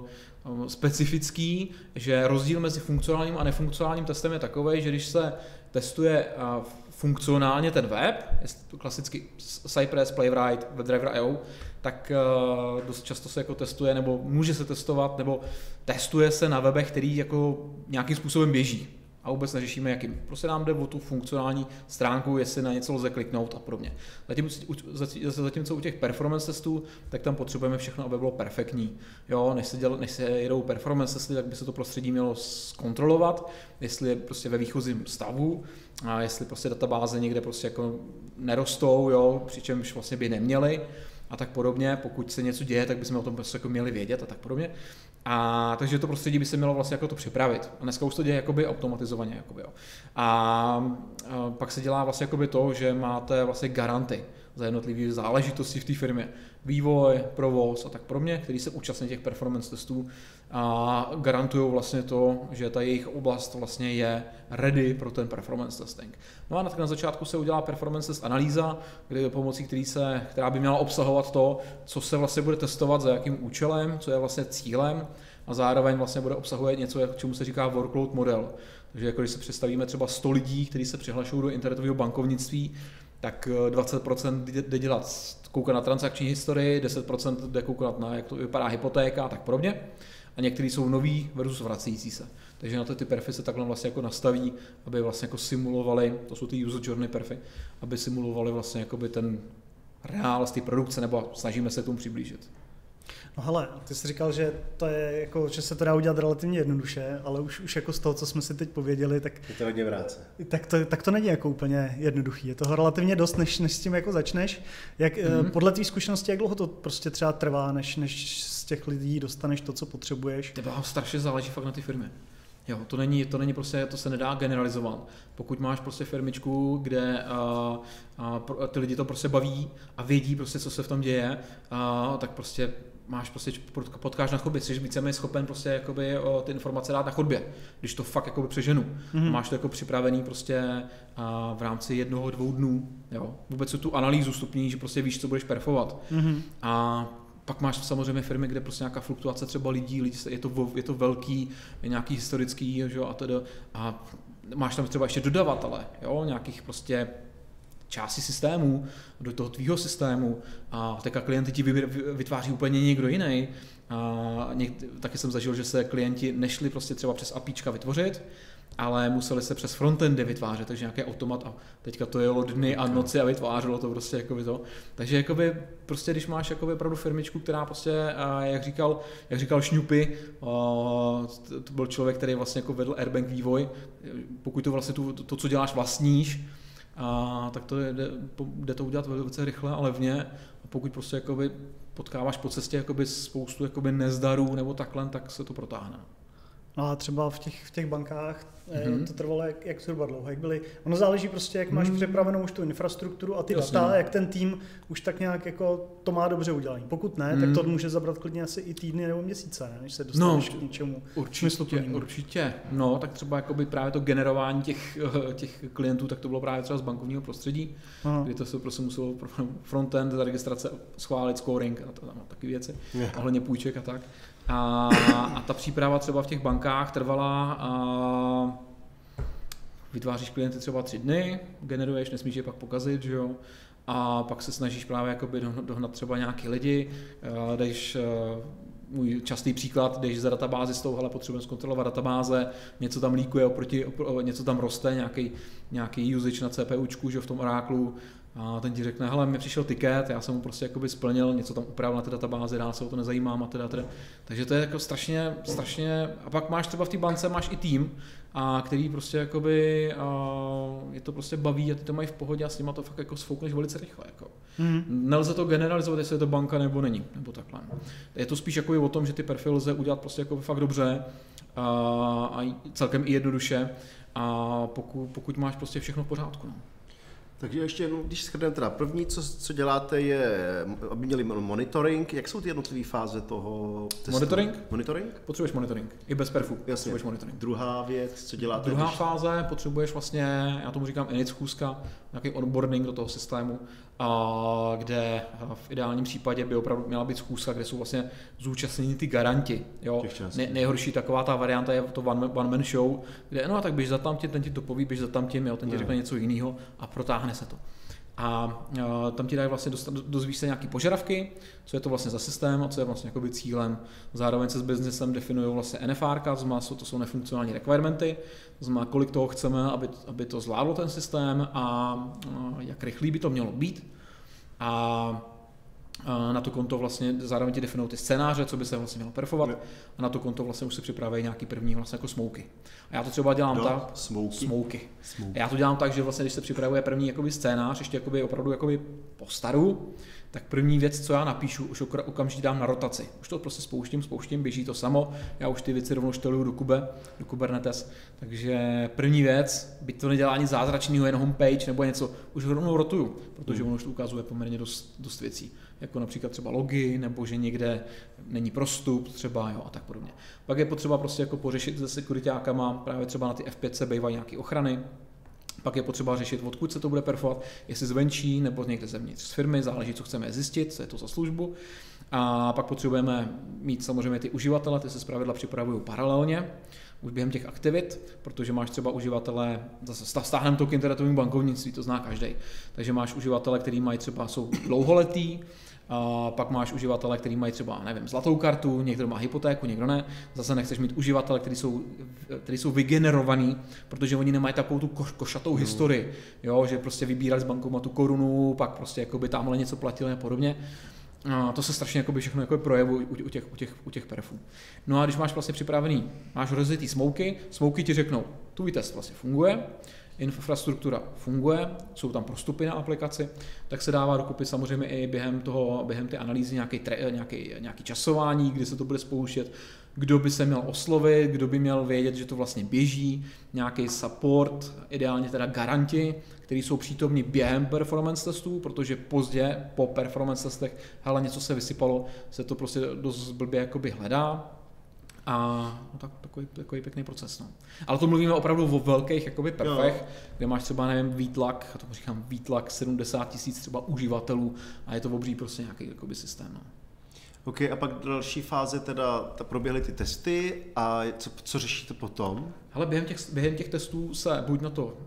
specifický, že rozdíl mezi funkcionálním a nefunkcionálním testem je takový, že když se testuje funkcionálně ten web, klasicky Cypress, Playwright, WebDriver.io, tak dost často se jako testuje, nebo může se testovat, nebo testuje se na webech, který jako nějakým způsobem běží. A vůbec neřešíme, jakým. Prostě nám jde o tu funkcionální stránku, jestli na něco lze kliknout a podobně. Zatímco u těch performance testů, tak tam potřebujeme všechno, aby bylo perfektní. Jo, než se jedou performance testy, tak by se to prostředí mělo zkontrolovat, jestli je prostě ve výchozím stavu, a jestli prostě databáze někde prostě jako nerostou, jo, přičemž vlastně by neměly. a tak podobně. Pokud se něco děje, tak bychom o tom prostě jako měli vědět a tak podobně. A takže to prostředí by se mělo vlastně jako to připravit. A dneska už to děje jakoby automatizovaně. Jakoby, jo. A pak se dělá vlastně jakoby to, že máte vlastně garanty za jednotlivé záležitosti v té firmě. Vývoj, provoz a tak podobně, který se účastní těch performance testů a garantují vlastně to, že ta jejich oblast vlastně je ready pro ten performance testing. No a na začátku se udělá performance test analýza, pomocí která by měla obsahovat to, co se vlastně bude testovat, za jakým účelem, co je vlastně cílem a zároveň vlastně bude obsahovat něco, čemu se říká workload model. Takže jako když se představíme třeba 100 lidí, kteří se přihlašují do internetového bankovnictví, tak 20% jde koukat na transakční historii, 10% jde koukat na, jak to vypadá hypotéka a tak podobně. A někteří jsou noví versus vracející se. Takže na to ty perfy se takhle vlastně jako nastaví, aby vlastně jako simulovali, to jsou ty user journey perfy, aby simulovali vlastně jakoby ten reál z té produkce, nebo snažíme se k tomu přiblížit. No hele, ty jsi říkal, že to je jako, že se to dá udělat relativně jednoduše, ale už jako z toho, co jsme si teď pověděli, tak je to hodně práce. Tak to není jako úplně jednoduchý. Je toho relativně dost, než s tím jako začneš. Podle tvý zkušenosti, jak dlouho to prostě třeba trvá, než z těch lidí dostaneš to, co potřebuješ? To strašně záleží fakt na ty firmě. Jo, to není prostě, to se nedá generalizovat. Pokud máš prostě firmičku, kde ty lidi to prostě baví a vědí prostě, co se v tom děje, tak prostě potkáš na chodbě, jsi víceméně schopen prostě jakoby ty informace dát na chodbě, když to fakt jakoby přeženu. Máš to jako připravený prostě v rámci 1-2 dnů, jo. Vůbec tu analýzu stupní, že prostě víš, co budeš perfovat. A pak máš samozřejmě firmy, kde prostě nějaká fluktuace třeba lidí je to velký, je nějaký historický, že, a máš tam třeba ještě dodavatele, jo, nějakých prostě části systému, do toho tvýho systému a teďka klienty ti vytváří úplně někdo jiný. Taky jsem zažil, že se klienti nešli prostě třeba přes APIčka vytvořit, ale museli se přes frontendy vytvářet, takže nějaký automat a teďka to jelo dny a noci a vytvářelo to prostě jakoby to. Takže jakoby prostě když máš jakoby opravdu firmičku, která prostě, jak říkal Šňupy, to byl člověk, který vlastně jako vedl Airbank vývoj, pokud to vlastně to co děláš vlastníš, tak to jde to udělat velice rychle a levně. A pokud prostě jakoby potkáváš po cestě jakoby spoustu jakoby nezdarů nebo takhle, tak se to protáhne. No a třeba v těch bankách to trvalo jak zhruba dlouho, jak byly. Ono záleží prostě, jak máš připravenou už tu infrastrukturu a ty data, jak ten tým už tak nějak jako to má dobře udělaný. Pokud ne, tak to může zabrat klidně asi i týdny nebo měsíce, ne, než se dostaneš k něčemu. Určitě. No, tak třeba jakoby právě to generování těch klientů, tak to bylo právě třeba z bankovního prostředí, kdy to se prostě muselo frontend, za registrace schválit, scoring a takové věci, ohledně půjček a tak. A ta příprava třeba v těch bankách trvala, vytváříš klienty třeba 3 dny, generuješ, nesmíš je pak pokazit, že jo? A pak se snažíš právě jakoby dohnat třeba nějaký lidi, můj častý příklad, jdeš za databázistou, hele, potřebujeme zkontrolovat databáze, něco tam líkuje něco tam roste, nějaký usage na CPUčku, že v tom Oraclu, a ten ti řekne, hele, mi přišel ticket, já jsem mu prostě jakoby splnil, něco tam upravil na té databázi, dál se o to nezajímám a teda. Takže to je jako strašně, a pak máš třeba v té bance, máš i tým, který prostě jakoby, je to prostě baví a ty to mají v pohodě a s nima to fakt jako sfoukneš velice rychle. Jako. Nelze to generalizovat, jestli je to banka nebo není, nebo takhle. Je to spíš jako o tom, že ty perfy lze udělat prostě jako fakt dobře a celkem i jednoduše, a pokud máš prostě všechno v pořádku. No. Takže ještě jednou, když shrneme teda první, co děláte, je, aby měli monitoring. Jak jsou ty jednotlivé fáze toho testu? Monitoring? Potřebuješ monitoring. I bez perfů. Potřebuješ monitoring. Druhá věc, co děláte? Druhá fáze, potřebuješ vlastně, já tomu říkám init schůzka, nějaký onboarding do toho systému, kde v ideálním případě by opravdu měla být schůzka, kde jsou vlastně zúčastněni ty garanti. Jo? Nejhorší taková ta varianta je to one man show, kde no a tak běž za tamtím, ten ti to poví, běž za tamtím, jo, ten ti řekne něco jiného a protáhne se to. A tam ti dají vlastně, dozvíš se nějaký požadavky, co je to vlastně za systém a co je vlastně jakoby cílem. Zároveň se s businessem definují vlastně NFR, to jsou nefunkcionální requirementy, znamená, kolik toho chceme, aby to zvládlo ten systém a jak rychlý by to mělo být. A Na to konto vlastně zároveň ti definují ty scénáře, co by se vlastně mělo perfovat, a na to konto vlastně už se připravují nějaký první vlastně jako smoky. A já to třeba dělám tak, smoky. Já to dělám tak, že vlastně když se připravuje první jakoby scénář, ještě jakoby opravdu jakoby po staru, tak první věc, co já napíšu, už okamžitě dám na rotaci. Už to prostě spouštím, běží to samo, já už ty věci rovnou šteluju do Kubernetes. Takže první věc, byť to nedělá nic zázračného, jen homepage nebo něco, už rovnou rotuju, protože ono už to ukazuje poměrně dost věcí. Jako například třeba logy, nebo že někde není prostup třeba, jo, a tak podobně. Pak je potřeba prostě jako pořešit se sekuritákama, právě třeba na ty F5 bývají nějaké ochrany. Pak je potřeba řešit, odkud se to bude perfovat, jestli zvenčí nebo někde zevnitř z firmy, záleží, co chceme zjistit, co je to za službu. A pak potřebujeme mít samozřejmě ty uživatele, ty se zpravidla připravují paralelně, už během těch aktivit, protože máš třeba uživatele, zase stáhneme to k internetovému bankovnictví, to zná každý. Takže máš uživatele, který mají třeba, jsou dlouholetí, a pak máš uživatele, který mají třeba, nevím, zlatou kartu, někdo má hypotéku, někdo ne. Zase nechceš mít uživatele, který jsou vygenerovaný, protože oni nemají takovou tu košatou historii, jo, že prostě vybírali z bankomatu korunu, pak prostě jakoby tamhle něco platili a podobně. A to se strašně jakoby všechno jako projevuje u těch perfů. No a když máš vlastně připravený, máš rozjetý smoky ti řeknou, tvůj test vlastně funguje, infrastruktura funguje, jsou tam prostupy na aplikaci, tak se dává dokupy samozřejmě i během té analýzy nějaký časování, kdy se to bude spouštět, kdo by se měl oslovit, kdo by měl vědět, že to vlastně běží, nějaký support, ideálně teda garanti, kteří jsou přítomní během performance testů, protože pozdě po performance testech, hele, něco se vysypalo, se to prostě dost blbě jakoby hledá. A no, takový pěkný proces. No. Ale to mluvíme opravdu o velkých jakoby perfech, kde máš třeba, nevím, výtlak 70 000 třeba uživatelů a je to obří prostě nějaký jakoby systém. No. OK, a pak další fáze teda proběhly ty testy a co řešíte potom? Hele, během těch testů se buď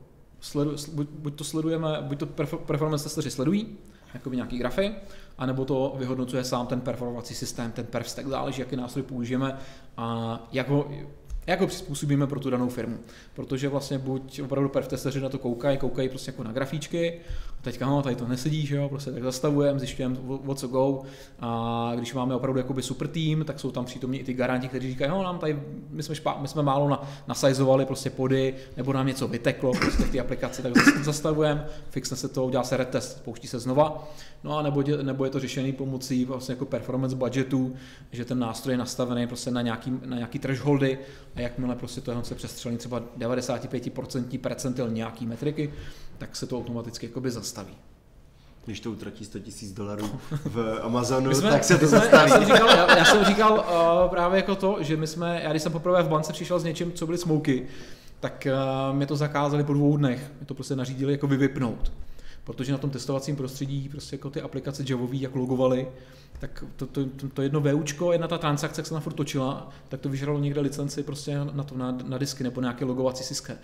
to sledujeme, buď to performance testeři sledují, jakoby nějaký grafy, anebo to vyhodnocuje sám ten performovací systém, ten perf stack, záleží, jaký nástroj použijeme a jak ho přizpůsobíme pro tu danou firmu. Protože vlastně buď opravdu perf testeři na to koukají prostě jako na grafíčky, a teďka no, tady to nesedí, že jo, prostě tak zastavujeme, zjišťujeme o co go, a když máme opravdu jakoby super tým, tak jsou tam přítomní i ty garanti, kteří říkají, no, nám tady, my jsme málo nasajzovali prostě pody, nebo nám něco vyteklo prostě v té aplikaci, tak zastavujeme, fixne se to, udělá se retest, pouští se znova, no a nebo je to řešený pomocí vlastně jako performance budgetu, že ten nástroj je nastavený prostě na nějaký thresholdy, a jakmile prostě to se přestřelí třeba 95% percentil nějaký metriky, tak se to automaticky jakoby zastaví. Když to utratí $100,000 v Amazonu, tak se to zastaví. Já jsem říkal právě jako to, že já když jsem poprvé v bance přišel s něčím, co byly smoky, tak mě to zakázali po 2 dnech. Mě to prostě nařídili jako vypnout. Protože na tom testovacím prostředí prostě jako ty aplikace javový, jak logovaly, tak to jedno VUčko, jedna ta transakce, jak se na furt točila, tak to vyžralo někde licenci prostě na disky nebo nějaký logovací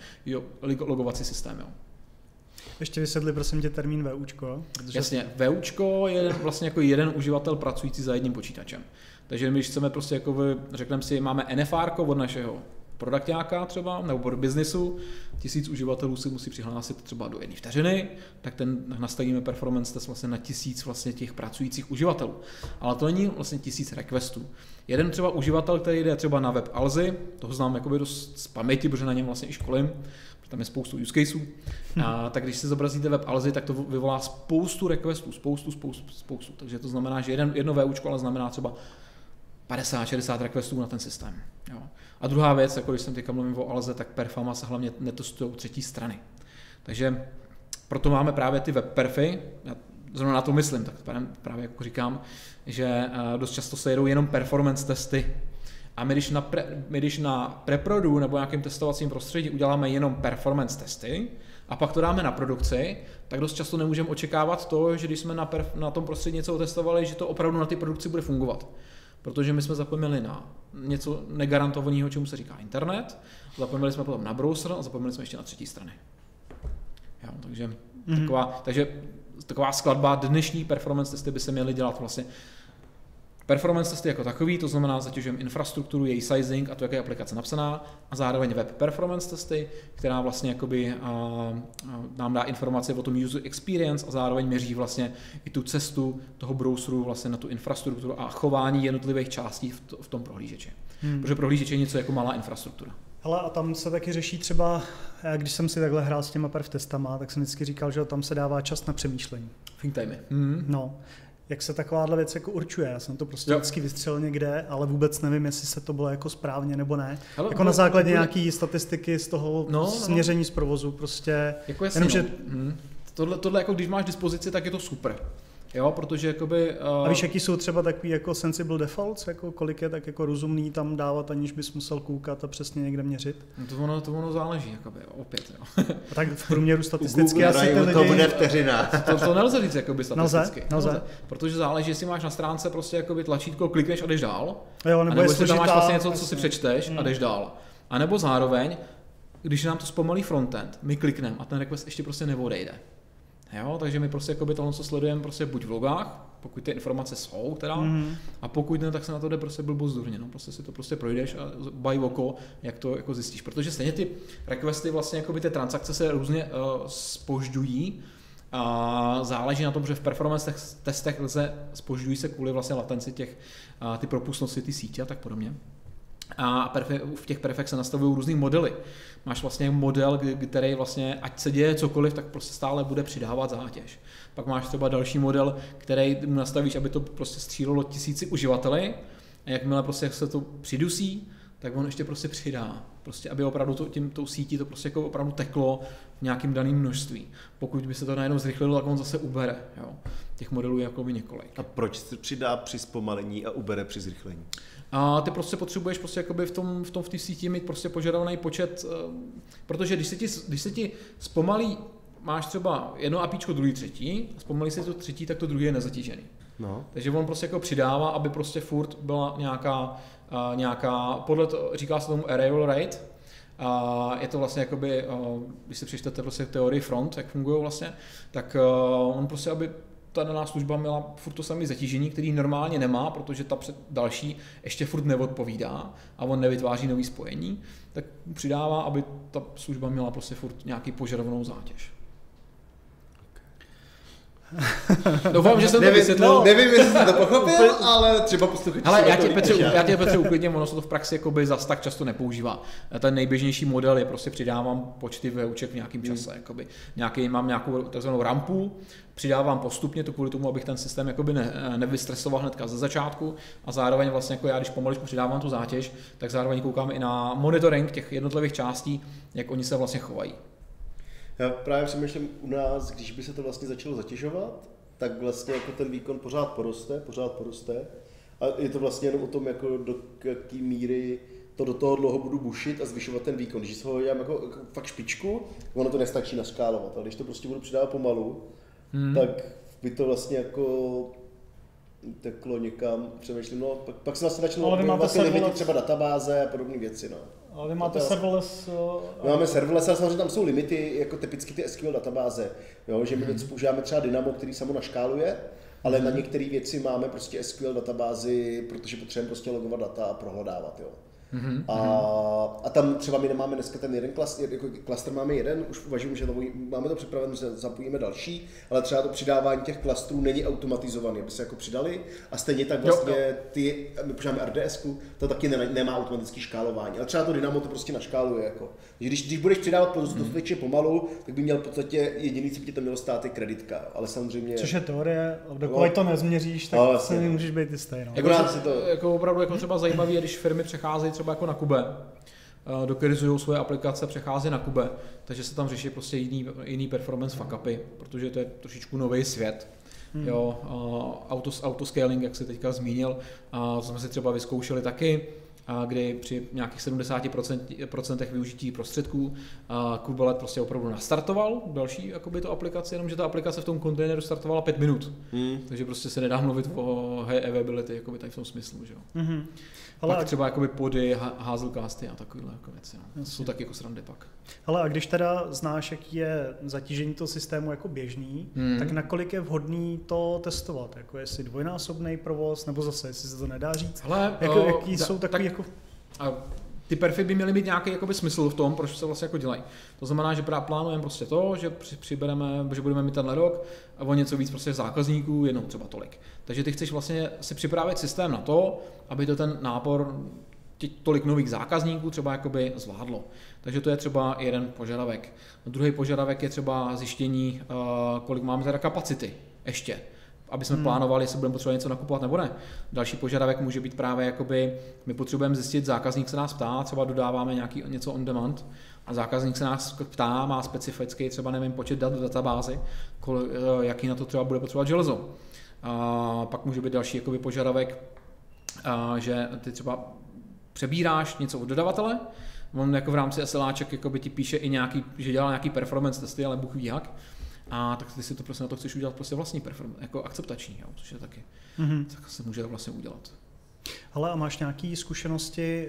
systém. Jo. Ještě vysvětli prosím tě termín VUčko. Protože... Jasně, VUčko je vlastně jako jeden uživatel pracující za jedním počítačem. Takže my, když chceme prostě jako řekneme si, máme NFR od našeho produktáka třeba, nebo do biznisu, 1000 uživatelů si musí přihlásit třeba do 1 vteřiny, tak ten nastavíme performance test vlastně na 1000 vlastně těch pracujících uživatelů. Ale to není vlastně 1000 requestů. Jeden třeba uživatel, který jde třeba na web Alzy, toho znám jakoby dost z paměti, protože na něm vlastně i školím, protože tam je spoustu use caseů, a tak když si zobrazíte web Alzy, tak to vyvolá spoustu requestů, spoustu. Takže to znamená, že jedno VUčko ale znamená třeba 50-60 requestů na ten systém. Jo. A druhá věc, jako když jsem teďka mluvím o Alze, tak perfama se hlavně netestují třetí strany. Takže proto máme právě ty web perfy, já zrovna na to myslím, tak právě jako říkám, že dost často se jedou jenom performance testy. A my když na preprodu nebo nějakém testovacím prostředí uděláme jenom performance testy a pak to dáme na produkci, tak dost často nemůžeme očekávat to, že když jsme na tom prostředí něco otestovali, že to opravdu na té produkci bude fungovat. Protože my jsme zapomněli na něco negarantovaného, čemu se říká internet, zapomněli jsme potom na browser a zapomněli jsme ještě na třetí strany. Jo, takže taková skladba dnešní performance testy by se měly dělat vlastně Performance testy jako takový, to znamená zatěžujeme infrastrukturu, její sizing a to, jak je aplikace napsaná, a zároveň web performance testy, která vlastně jakoby, nám dá informace o tom user experience a zároveň měří vlastně i tu cestu toho browseru vlastně na tu infrastrukturu a chování jednotlivých částí v tom prohlížeči. Protože prohlížeč je něco jako malá infrastruktura. Hele, a tam se taky řeší třeba, když jsem si takhle hrál s těma perf testama, tak jsem vždycky říkal, že tam se dává čas na přemýšlení. Think timey. No. Jak se takováhle věc jako určuje? Já jsem to prostě vždycky vystřelil někde, ale vůbec nevím, jestli se to bylo jako správně nebo ne. Hele, jako na základě nějaký statistiky z toho směření z provozu prostě. Jako jasný, jenom, že... Tohle jako když máš dispozici, tak je to super. Jo, protože jakoby... A víš, jaký jsou třeba takový jako sensible defaults, jako kolik je tak jako rozumný tam dávat, aniž bys musel koukat a přesně někde měřit? No to ono záleží, jakoby, opět. Jo. A tak v průměru statisticky asi ty lidi... To bude vteřina. To nelze říct jakoby statisticky. Nelze. Protože záleží, jestli máš na stránce prostě jakoby tlačítko, klikneš a jdeš dál. Jo, nebo jestli tam máš vlastně něco, co si přečteš a jdeš dál. A nebo zároveň, když nám to zpomalí frontend, my klikneme a ten request ještě prostě neodejde. Jo, takže my prostě jakoby tohle, co sledujeme prostě buď v logách, pokud ty informace jsou teda, a pokud ne, tak se na to jde prostě blbozdurně, no, prostě si to prostě projdeš a baj oko, jak to jako zjistíš, protože stejně ty requesty vlastně jakoby ty transakce se různě zpožďují a záleží na tom, že v performance testech zpožďují se kvůli vlastně latenci těch, ty propustnosti ty sítě a tak podobně. A v těch perfech se nastavují různý modely. Máš vlastně model, který vlastně, ať se děje cokoliv, tak prostě stále bude přidávat zátěž. Pak máš třeba další model, který nastavíš, aby to prostě střílelo 1000 uživateli a jakmile prostě se to přidusí, tak on ještě prostě přidá. Prostě, aby opravdu tou sítí to prostě jako opravdu teklo v nějakým daným množství. Pokud by se to najednou zrychlilo, tak on zase ubere. Jo. Těch modelů je jako několik. A proč se přidá při zpomalení a ubere při zrychlení? A ty prostě potřebuješ prostě jakoby v té síti mít prostě požadovaný počet, protože když se ti zpomalí, máš třeba jedno APIčko, druhý, třetí, a zpomalí se to třetí, tak to druhý je nezatížený. No. Takže on prostě jako přidává, aby prostě furt byla nějaká podle toho, říká se tomu arrival rate, je to vlastně jakoby, když si přečtete prostě teorii front, jak fungují vlastně, tak on prostě, aby ta daná služba měla furt to samé zatížení, který normálně nemá, protože ta další ještě furt neodpovídá a on nevytváří nový spojení, tak přidává, aby ta služba měla prostě furt nějaký požadovanou zátěž. Doufám, že jsem to vysvětlil. Nevím, jestli jsi to pochopil, ale třeba posluchači. Ale já tě Petře uklidním, ono se to v praxi jakoby zas tak často nepoužívá. Ten nejběžnější model je prostě přidávám počty VUček v nějakém čase. Jakoby. Mám nějakou takzvanou rampu, přidávám postupně to kvůli tomu, abych ten systém jakoby nevystresoval hnedka ze začátku a zároveň vlastně jako já, když pomaličku přidávám tu zátěž, tak zároveň koukám i na monitoring těch jednotlivých částí, jak oni se vlastně chovají. Já právě přemýšlím u nás, když by se to vlastně začalo zatěžovat, tak vlastně jako ten výkon pořád poroste a je to vlastně jenom o tom, jako do jaký míry to do toho dlouho budu bušit a zvyšovat ten výkon. Když ho dělám jako fakt špičku, ono to nestačí naskálovat, ale když to prostě budu přidávat pomalu, tak by to vlastně jako teklo někam, přemýšlím, no pak se vlastně začnou objevovat ty limity, třeba databáze a podobné věci, no. Ale vy máte serverless... Máme serverless, ale samozřejmě tam jsou limity, jako typicky ty SQL databáze, jo, že my používáme třeba Dynamo, který samo naškáluje, ale na některé věci máme prostě SQL databázi, protože potřebujeme prostě logovat data a prohledávat, jo. A tam třeba my nemáme dneska ten jeden klaster máme jeden, už uvažujeme, že máme to připravené, že zapojíme další, ale třeba to přidávání těch klastrů není automatizované, aby se jako přidali a stejně tak vlastně my používáme RDSku, to taky nemá automatické škálování, ale třeba to Dynamo to prostě naškáluje jako. Když budeš přidávat dostatečně pomalu, tak by měl v podstatě jediný, co by ti tam mělo stát, je kreditka, ale samozřejmě... Což je teorie, dokud to nezměříš, tak se nemůžeš být jistý. No. Jako opravdu jako třeba zajímavé, když firmy přecházejí třeba jako na Kube, dokerizují svoje aplikace, přechází na Kube, takže se tam řeší prostě jiný performance fuck-upy, protože to je trošičku nový svět. Jo, autoscaling, jak jsi teďka zmínil, to jsme si třeba vyzkoušeli taky. kdy při nějakých 70% využití prostředků Kubernetes prostě opravdu nastartoval další jakoby to aplikaci, jenomže ta aplikace v tom kontejneru startovala 5 minut. Takže prostě se nedá mluvit o high availability jakoby tady v tom smyslu, že jo. Pak třeba jakoby pody, Hazelcasty a takovéhle jako věci. No. Jsou taky jako srandy pak. Ale a když teda znáš, jaký je zatížení toho systému jako běžný, tak nakolik je vhodný to testovat? Jako jestli dvojnásobný provoz, nebo zase, jestli se to nedá říct? Hele, jaký jsou takový jako... Ty perfy by měly mít nějaký jakoby smysl v tom, proč se vlastně jako dělají. To znamená, že plánujeme prostě to, že přibereme, že budeme mít tenhle rok a o něco víc prostě zákazníků, jenom třeba tolik. Takže ty chceš vlastně si připravit systém na to, aby to ten nápor tolik nových zákazníků třeba jakoby zvládlo. Takže to je třeba jeden požadavek. Druhý požadavek je třeba zjištění, kolik máme teda kapacity ještě, aby jsme plánovali, jestli budeme potřebovat něco nakupovat nebo ne. Další požadavek může být právě jakoby, my potřebujeme zjistit, zákazník se nás ptá, třeba dodáváme něco on demand a zákazník se nás ptá, má specifický třeba nevím počet dat v databázi, jaký na to třeba bude potřebovat železo. A pak může být další jakoby požadavek, že ty třeba přebíráš něco od dodavatele, on jako v rámci SLAček jakoby ti píše i nějaký, že dělá nějaký performance testy, ale Bůh ví jak. A tak ty si to prostě na to chceš udělat prostě vlastní performance, jako akceptační, jo, což je taky, tak se může vlastně udělat. Ale a máš nějaké zkušenosti,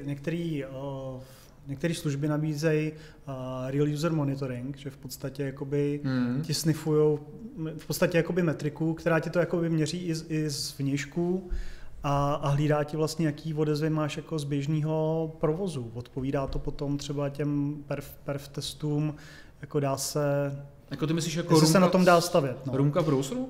některé služby nabízejí real user monitoring, že v podstatě jakoby ti sniffujou v podstatě jakoby metriku, která ti to jakoby měří i z vnějšku a hlídá ti vlastně, jaký odezvy máš jako z běžného provozu. Odpovídá to potom třeba těm perf testům, jako dá se... Jako ty myslíš jako rumka, se na tom dá stavět. No. Rumka v browseru?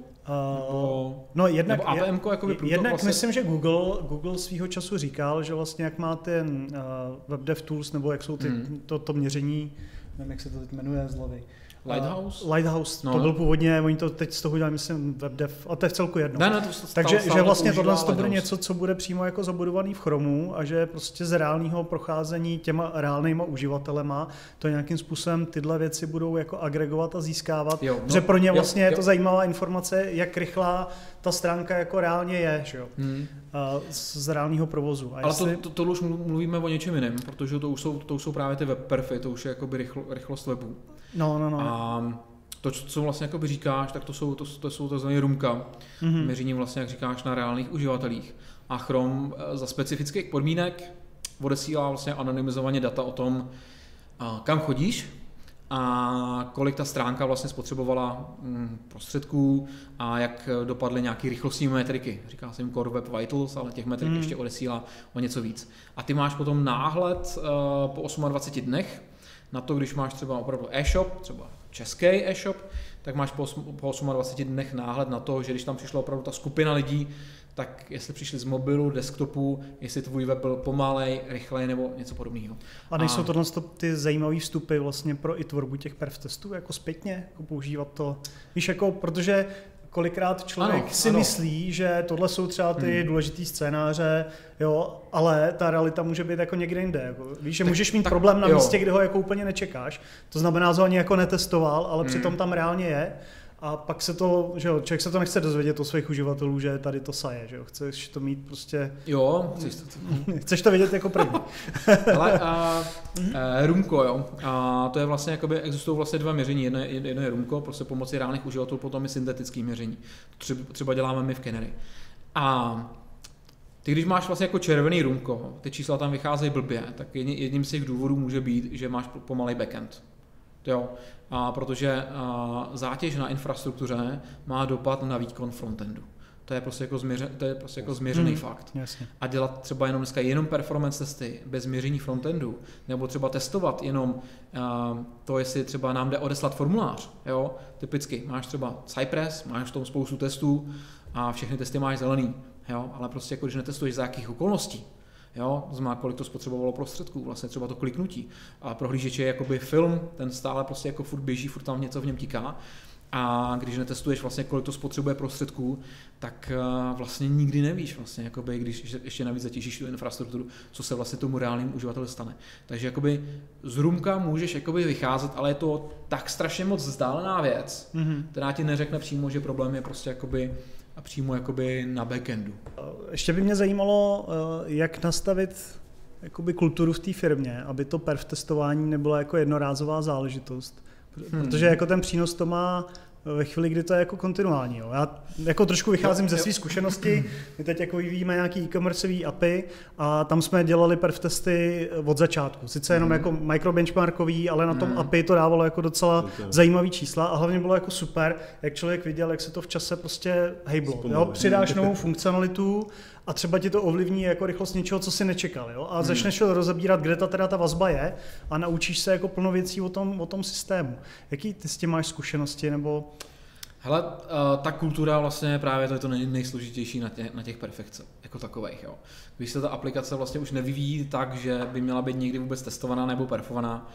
No jednak, nebo APM-ko jakoby průtok jednak vlastně... myslím, že Google svýho času říkal, že vlastně jak má ten WebDevTools, nebo jak jsou ty, to měření, nevím, jak se to teď jmenuje z hlavy. Lighthouse, no, to byl původně, oni to teď z toho dělají, myslím, WebDev, a to je v celku jedno. Takže že vlastně tohle to bude něco, co bude přímo jako zabudovaný v Chromu a že prostě z reálného procházení těma reálnýma uživatelema to nějakým způsobem tyhle věci budou jako agregovat a získávat, že pro ně vlastně je to zajímavá informace, jak rychlá ta stránka jako reálně je, že jo, z reálného provozu. Ale to už mluvíme o něčem jiném, protože to už jsou právě ty web perfy, to už je jakoby rychlost webu. No. A to, co vlastně jakoby říkáš, tak to jsou takzvané rumka, měření vlastně, jak říkáš, na reálných uživatelích. A Chrome za specifických podmínek odesílá vlastně anonymizovaně data o tom, kam chodíš a kolik ta stránka vlastně spotřebovala prostředků a jak dopadly nějaké rychlostní metriky. Říká se jim Core Web Vitals, ale těch metrik ještě odesílá o něco víc. A ty máš potom náhled po 28 dnech na to, když máš třeba opravdu e-shop, třeba český e-shop, tak máš po 28 dnech náhled na to, že když tam přišla opravdu ta skupina lidí, tak jestli přišli z mobilu, desktopu, jestli tvůj web byl pomalej, rychlej nebo něco podobného. A nejsou tohle ty zajímavé vstupy vlastně pro i tvorbu těch perf testů, jako zpětně, jako používat to, víš, jako, protože kolikrát člověk si myslí, že tohle jsou třeba ty důležitý scénáře, jo, ale ta realita může být jako někde jinde. Jako, víš, že můžeš mít problém na místě, kde ho jako úplně nečekáš. To znamená, že ho ani jako netestoval, ale přitom tam reálně je. A pak se to, že jo, člověk se to nechce dozvědět o svých uživatelů, že tady to saje, že jo, chceš to mít prostě... Jo, chceš to vidět jako první. Ale Rumko, jo, a to je vlastně, jakoby existují vlastně dva měření, jedno je Rumko, prostě pomocí reálných uživatelů, potom je syntetický měření. Třeba děláme my v Canary. A ty, když máš vlastně jako červený Rumko, ty čísla tam vycházejí blbě, tak jedním z těch důvodů může být, že máš pomalej backend. Jo, protože zátěž na infrastruktuře má dopad na výkon frontendu. To je prostě jako změřený fakt. Jasně. A dělat třeba jenom dneska performance testy bez měření frontendu, nebo třeba testovat jenom to, jestli třeba nám jde odeslat formulář. Jo? Typicky máš třeba Cypress, máš v tom spoustu testů a všechny testy máš zelený. Jo? Ale prostě jako když netestuješ za jakých okolností, jo, znamená, kolik to spotřebovalo prostředků, vlastně třeba to kliknutí. A prohlížeč je jakoby film, ten stále prostě jako furt běží, furt tam něco v něm tiká. A když netestuješ vlastně, kolik to spotřebuje prostředků, tak vlastně nikdy nevíš, vlastně, jakoby, když ještě navíc zatížíš tu infrastrukturu, co se vlastně tomu reálnému uživateli stane. Takže jakoby z Rumka můžeš jakoby vycházet, ale je to tak strašně moc vzdálená věc, která ti neřekne přímo, že problém je prostě jakoby a přímo jakoby na backendu. Ještě by mě zajímalo, jak nastavit jakoby kulturu v té firmě, aby to perf testování nebylo jako jednorázová záležitost. Protože jako ten přínos to má ve chvíli, kdy to je jako kontinuální. Jo. Já jako trošku vycházím ze své zkušenosti, my teď jako vyvíjíme nějaký e-commerceový API a tam jsme dělali perf testy od začátku. Sice jenom jako microbenchmarkový, ale na tom API to dávalo jako docela zajímavý čísla a hlavně bylo jako super, jak člověk viděl, jak se to v čase prostě hejblo. Jo. Přidáš novou funkcionalitu a třeba ti to ovlivní jako rychlost něčeho, co si nečekal. Jo? A začneš rozebírat, kde ta vazba je a naučíš se jako plno věcí o tom systému. Jaký ty s tím máš zkušenosti? Nebo... Hele, ta kultura vlastně právě to je to nejsložitější na těch perfekce, jako takových. Jo. Když se ta aplikace vlastně už nevyvíjí tak, že by měla být někdy vůbec testovaná nebo perfovaná,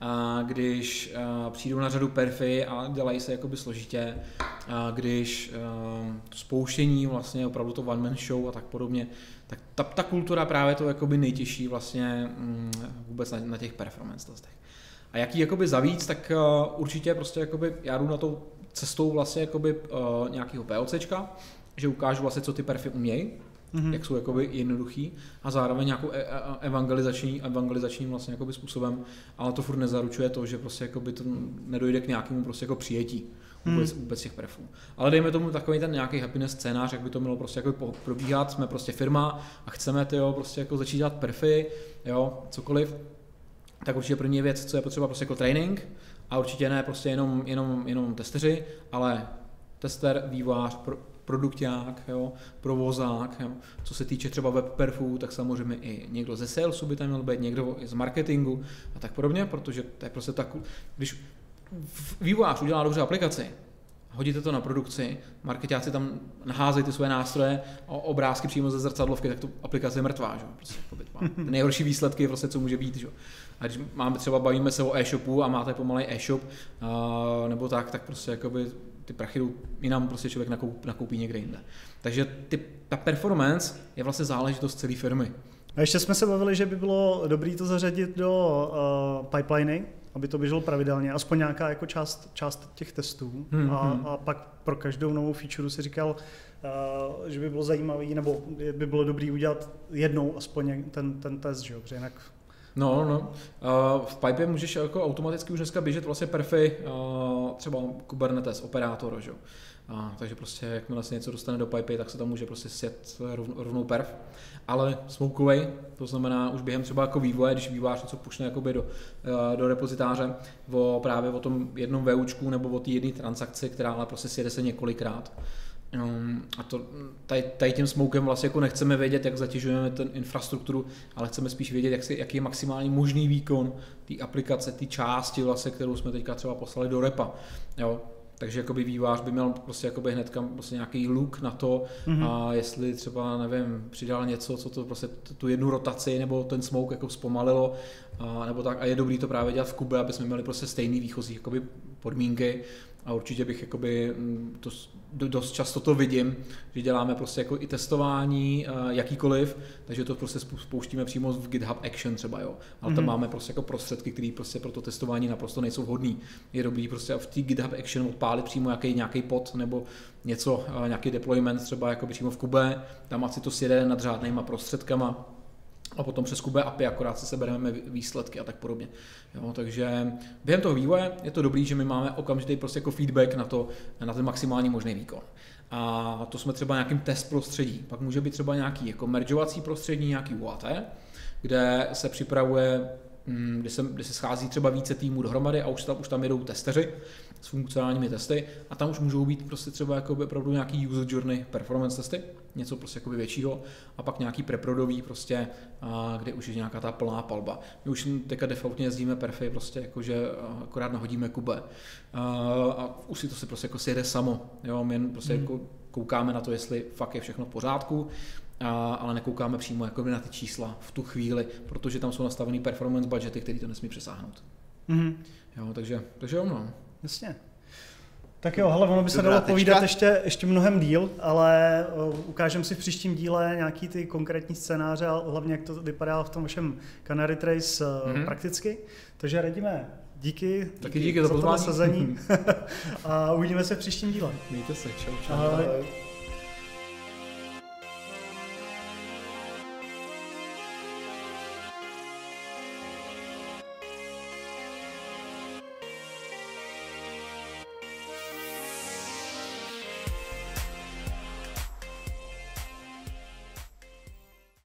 když přijdou na řadu perfy a dělají se jakoby složitě, když spouštění vlastně opravdu to one man show a tak podobně, tak ta kultura právě to jakoby nejtěžší vlastně vůbec na těch performance testech. A jaký jakoby zavíc, tak určitě prostě jakoby já jdu na tou cestou vlastně jakoby nějakého POCčka, že ukážu vlastně, co ty perfy umějí, jak jsou jakoby jednoduchý a zároveň nějakou evangelizačním vlastně jakoby způsobem, ale to furt nezaručuje to, že prostě jakoby to nedojde k nějakému prostě jako přijetí vůbec těch perfů. Ale dejme tomu takový ten nějaký happiness scénář, jak by to mělo prostě jako probíhat, jsme prostě firma a chceme prostě jako začít dělat perfy, jo, cokoliv, tak určitě první věc, co je potřeba prostě jako trénink a určitě ne prostě jenom testeři, ale tester, vývojář, produkták, jo, provozák, jo. Co se týče třeba web perfů, tak samozřejmě i někdo ze salesu by tam měl být, někdo z marketingu a tak podobně, protože to je prostě tak, když vývojář udělá dobře aplikaci, hodíte to na produkci, marketáci tam naházejí ty své nástroje a obrázky přímo ze zrcadlovky, tak to aplikace je mrtvá, že? Prostě nejhorší výsledky, prostě, co může být. Že? A když bavíme se o e-shopu a máte pomalej e-shop, nebo tak prostě jakoby ty prachy jdou jinam, prostě člověk nakoupí někde jinde. Takže ta performance je vlastně záležitost celé firmy. A ještě jsme se bavili, že by bylo dobré to zařadit do pipeliny, aby to běželo pravidelně, aspoň nějaká jako část těch testů. A pak pro každou novou feature si říkal, že by bylo zajímavý, nebo by bylo dobré udělat jednou aspoň ten test, že jo, protože jinak... No. V Pipe můžeš jako automaticky už dneska běžet vlastně perfy, třeba Kubernetes operátor, že jo. Takže prostě jakmile se něco dostane do Pipe, tak se tam může prostě sjet rovnou perf. Ale smokeovej, to znamená už během třeba jako vývoje, když vývojář něco pušne jakoby do repozitáře právě o tom jednom VUčku nebo o té jedné transakci, která ale prostě sjede se několikrát. A to tady tím smokem vlastně jako nechceme vědět, jak zatěžujeme ten infrastrukturu, ale chceme spíš vědět, jaký je maximální možný výkon té aplikace, té části vlastně, kterou jsme teďka třeba poslali do repa. Jo. Takže jakoby vývojář by měl prostě jakoby hnedka prostě nějaký look na to, a jestli třeba, nevím, přidal něco, co to prostě tu jednu rotaci nebo ten smoke jako zpomalilo, nebo tak, a je dobrý to právě dělat v Kube, aby jsme měli prostě stejný výchozí jakoby podmínky. A určitě bych jakoby dost často to vidím, že děláme prostě jako i testování jakýkoliv, takže to prostě spouštíme přímo v GitHub Action třeba, jo. Ale tam máme prostě jako prostředky, které prostě pro to testování naprosto nejsou vhodný. Je dobrý prostě v té GitHub Action odpálit přímo nějaký pod nebo něco, nějaký deployment třeba jako přímo v Kube, tam asi to sjede nad řádnýma prostředkama. A potom přes Kube API akorát se sebereme výsledky a tak podobně. Jo, takže během toho vývoje je to dobrý, že my máme okamžitý prostě jako feedback na ten maximální možný výkon. A to jsme třeba nějakým test prostředí. Pak může být třeba nějaký jako mergeovací prostředí, nějaký UAT, kde se připravuje, kde se schází třeba více týmů dohromady a už tam jedou testeři s funkcionálními testy a tam už můžou být prostě třeba jako opravdu nějaký user journey performance testy, něco prostě jako většího a pak nějaký preprodový prostě, kde už je nějaká ta plná palba. My už teďka defaultně jezdíme perfy prostě jakože akorát nahodíme Kube a už si to se prostě jako sjede samo, jo, my jen prostě jako koukáme na to, jestli fakt je všechno v pořádku, ale nekoukáme přímo jako na ty čísla v tu chvíli, protože tam jsou nastavený performance budgety, který to nesmí přesáhnout. Jo, takže jo, no. Jasně. Tak jo, hele, ono by se dalo povídat ještě mnohem díl, ale ukážeme si v příštím díle nějaký ty konkrétní scénáře a hlavně jak to vypadá v tom vašem Canary Trace prakticky. Takže Radime, díky díky za tohle sezení a uvidíme se v příštím díle. Mějte se, čau. Ahoj.